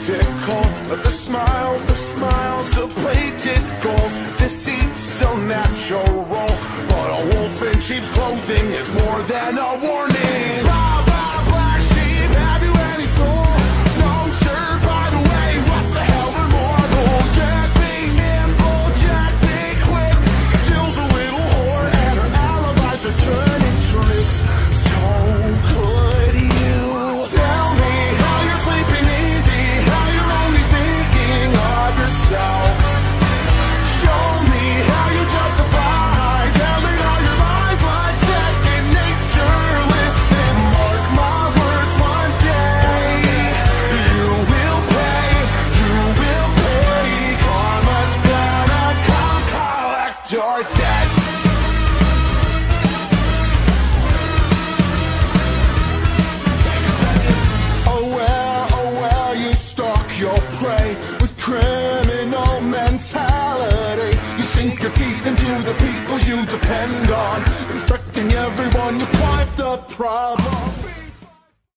practical. The smiles are plated gold. Deceit so natural, but a wolf in sheep's clothing is more than a warning. Blah, blah, black sheep, have you any soul? No, sir, by the way, what the hell, we're mortal. Jack be nimble, Jack be quick. Jill's a little whore and her alibis are turning tricks. So could you tell me how you're sleeping easy, how you're only thinking of yourself? Show me how you justify telling all your lies like second nature. Listen, mark my words, one day you will pay, karma's gonna come collect your debt. Oh well, you stalk your prey with criminal mentality. You sink your teeth into the people you depend on, infecting everyone